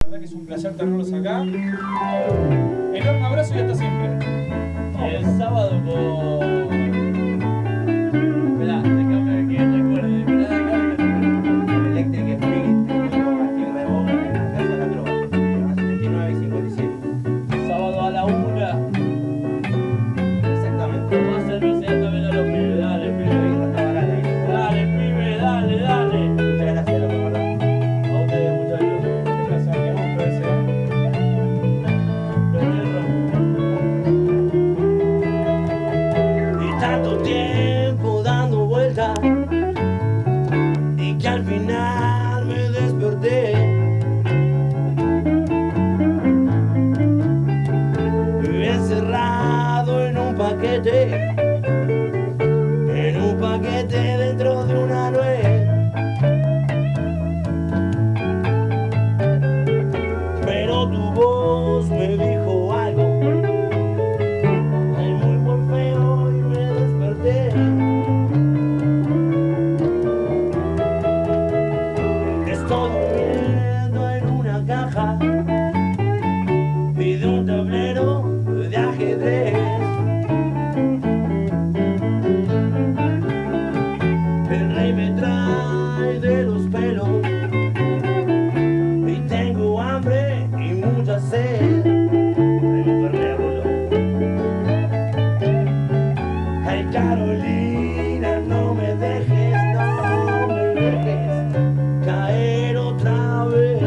La verdad que es un placer tenerlos acá. Enorme abrazo y hasta siempre. Y el sábado con... Esperá, déjame que recuerde. Esperá, déjame que recuerde. Electric Spirit, tributo a Tierra de Boca en la Casa de la Trova, a las 79 y 57. Sábado a la 1. Exactamente. Tomás cerveza también a los pibes. Dale, La pibe. birra está barata ahí. Dale, pibe, dale, dale. Muchas gracias, loco, perdón. A ustedes, muchachos. Qué placer, qué gusto ese. Y tanto tiempo dando vueltas y que al final me desperté encerrado en un paquete dentro de una nuez. Pero tu voz me dijo algo muy muy feo y me desperté. Estoy durmiendo en una caja y de un tablero de ajedrez. El rey me trae de los pelos y tengo hambre y mucha sed. Tengo Fernet, boludo. Ay, Carolina, no me dejes caer otra vez.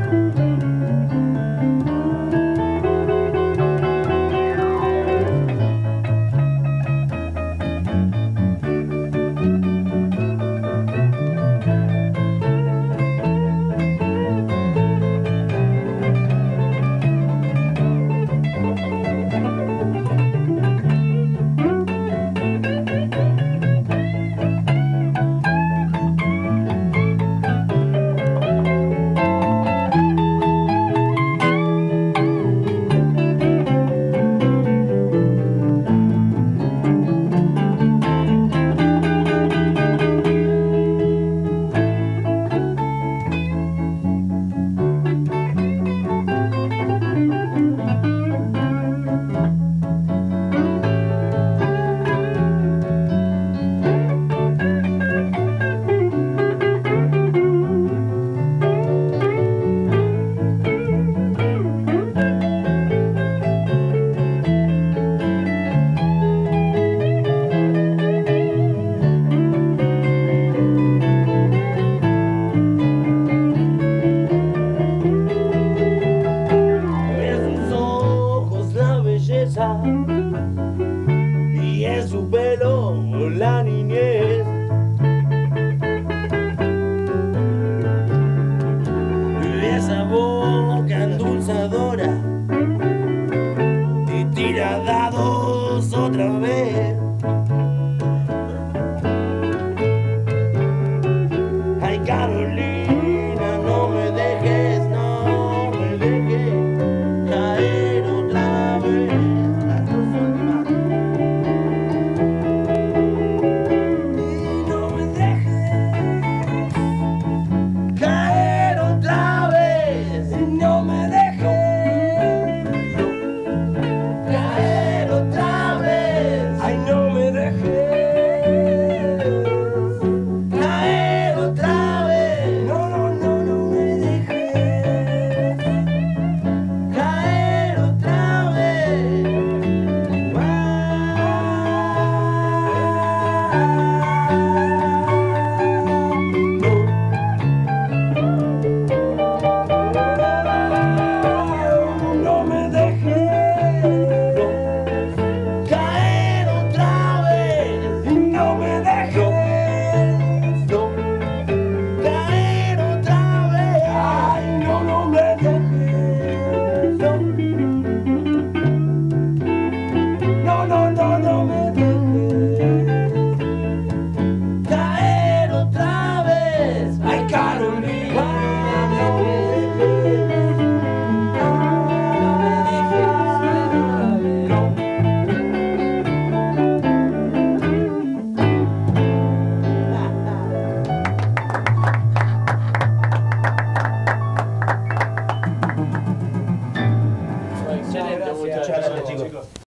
Y en su pelo la niñez. Y esa boca endulzadora y tira dados otra vez. Ay, Carolina, no me dejes caer otra vez. Caer otra vez. Muchas gracias, chicos.